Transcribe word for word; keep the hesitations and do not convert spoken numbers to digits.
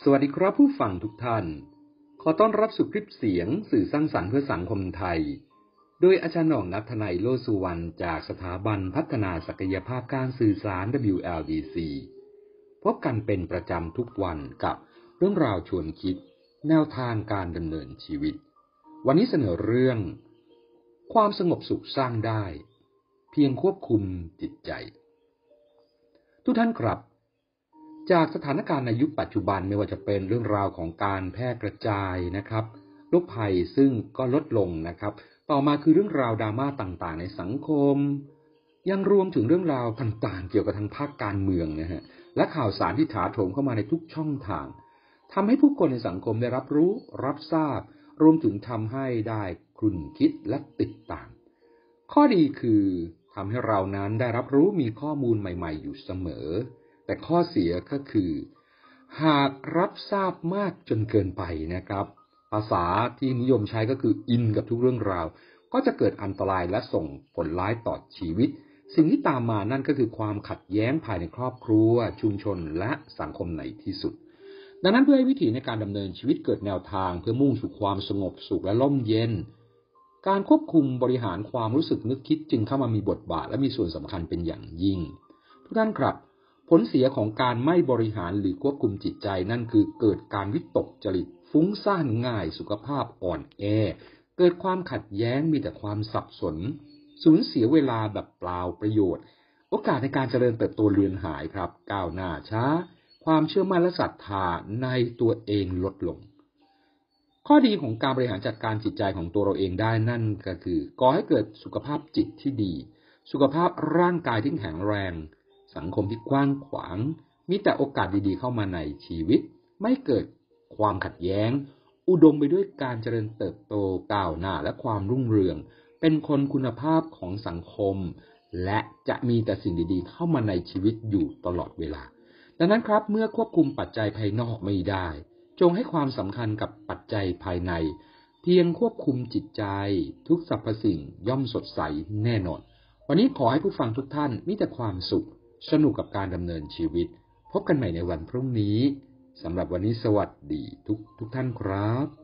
สวัสดีครับผู้ฟังทุกท่านขอต้อนรับสู่คลิปเสียงสื่อสร้างสรรค์เพื่อสังคมไทยโดยอาจารย์หน่อง ณัฐนัย โลสุวรรณจากสถาบันพัฒนาศักยภาพการสื่อสาร ดับเบิลยู แอล ดี ซี พบกันเป็นประจำทุกวันกับเรื่องราวชวนคิดแนวทางการดำเนินชีวิตวันนี้เสนอเรื่องความสงบสุขสร้างได้เพียงควบคุมจิตใจทุกท่านครับจากสถานการณ์ในยุคปัจจุบันไม่ว่าจะเป็นเรื่องราวของการแพร่กระจายนะครับโรคภัยซึ่งก็ลดลงนะครับต่อมาคือเรื่องราวดราม่าต่างๆในสังคมยังรวมถึงเรื่องราวต่างๆเกี่ยวกับทางภาคการเมืองนะฮะและข่าวสารที่ถาโถมเข้ามาในทุกช่องทางทำให้ผู้คนในสังคมได้รับรู้รับทราบรวมถึงทำให้ได้ครุ่นคิดและติดตามข้อดีคือทำให้เรานั้นได้รับรู้มีข้อมูลใหม่ๆอยู่เสมอแต่ข้อเสียก็คือหากรับทราบมากจนเกินไปนะครับภาษาที่นิยมใช้ก็คืออินกับทุกเรื่องราวก็จะเกิดอันตรายและส่งผลร้ายต่อชีวิตสิ่งที่ตามมานั่นก็คือความขัดแย้งภายในครอบครัวชุมชนและสังคมในที่สุดดังนั้นเพื่อให้วิถีในการดำเนินชีวิตเกิดแนวทางเพื่อมุ่งสู่ความสงบสุขและร่มเย็นการควบคุมบริหารความรู้สึกนึกคิดจึงเข้ามามีบทบาทและมีส่วนสำคัญเป็นอย่างยิ่งทุกท่านครับผลเสียของการไม่บริหารหรือควบคุมจิตใจนั่นคือเกิดการวิตกจริตฟุ้งซ่านง่ายสุขภาพอ่อนแอเกิดความขัดแย้งมีแต่ความสับสนสูญเสียเวลาแบบเปล่าประโยชน์โอกาสในการเจริญเติบโตเลือนหายครับก้าวหน้าช้าความเชื่อมั่นและศรัทธาในตัวเองลดลงข้อดีของการบริหารจัดการจิตใจของตัวเราเองได้นั่นก็คือก่อให้เกิดสุขภาพจิตที่ดีสุขภาพร่างกายที่แข็งแรงสังคมที่กว้างขวางมีแต่โอกาสดีๆเข้ามาในชีวิตไม่เกิดความขัดแย้งอุดมไปด้วยการเจริญเติบโตก้าวหน้าและความรุ่งเรืองเป็นคนคุณภาพของสังคมและจะมีแต่สิ่งดีๆเข้ามาในชีวิตอยู่ตลอดเวลาดังนั้นครับเมื่อควบคุมปัจจัยภายนอกไม่ได้จงให้ความสำคัญกับปัจจัยภายในเพียงควบคุมจิตใจทุกสรรพสิ่งย่อมสดใสแน่นอนวันนี้ขอให้ผู้ฟังทุกท่านมีแต่ความสุขสนุกกับการดำเนินชีวิตพบกันใหม่ในวันพรุ่งนี้สำหรับวันนี้สวัสดีทุกทุกท่านครับ